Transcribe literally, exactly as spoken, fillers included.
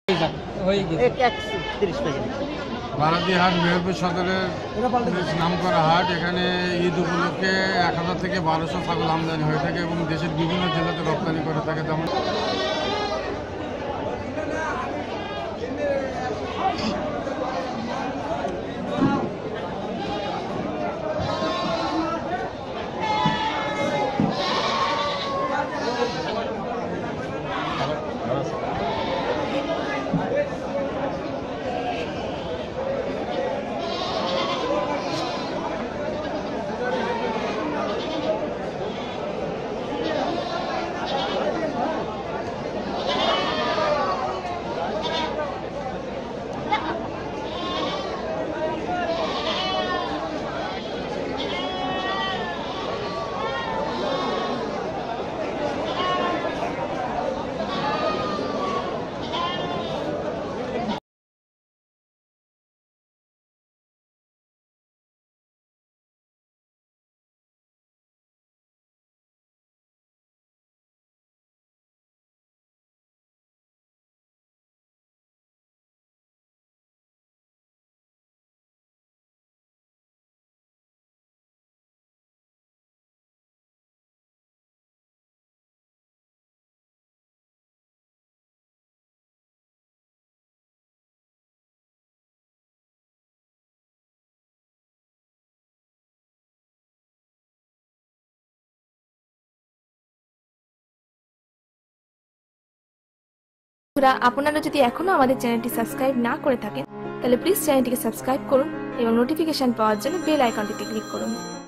বারাদিহাট মেহেরপুর সদরের নাম করা হাট। এখানে ঈদ উপলক্ষে এক হাজার থেকে বারোশো ছাগল আমদানি হয়ে থাকে এবং দেশের বিভিন্ন জেলাতে রপ্তানি করে থাকে। তেমন আপনারা যদি এখনো আমাদের চ্যানেলটি সাবস্ক্রাইব না করে থাকেন তাহলে প্লিজ চ্যানেলটিকে সাবস্ক্রাইব করুন এবং নোটিফিকেশন পাওয়ার জন্য বেল আইকনটিতে ক্লিক করুন।